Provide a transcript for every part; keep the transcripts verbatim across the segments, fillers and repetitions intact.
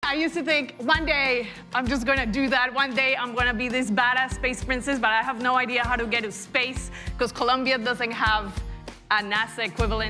I used to think, one day, I'm just gonna do that. One day, I'm gonna be this badass space princess, but I have no idea how to get to space because Colombia doesn't have a NASA equivalent.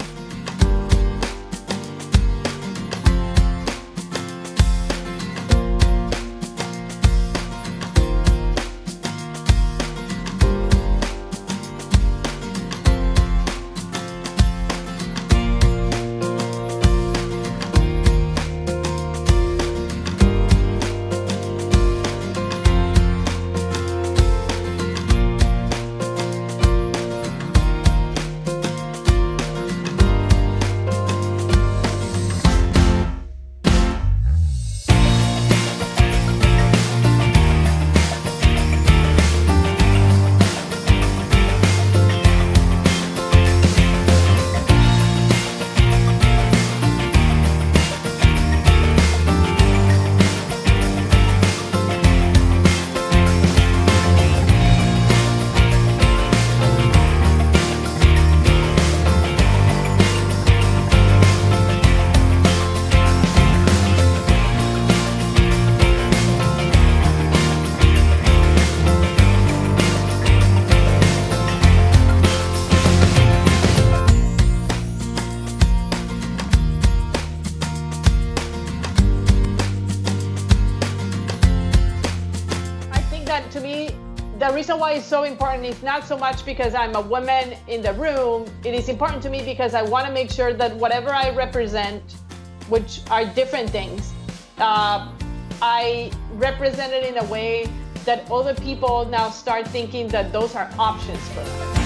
To me, the reason why it's so important is not so much because I'm a woman in the room. It is important to me because I want to make sure that whatever I represent, which are different things, uh, I represent it in a way that other people now start thinking that those are options for them.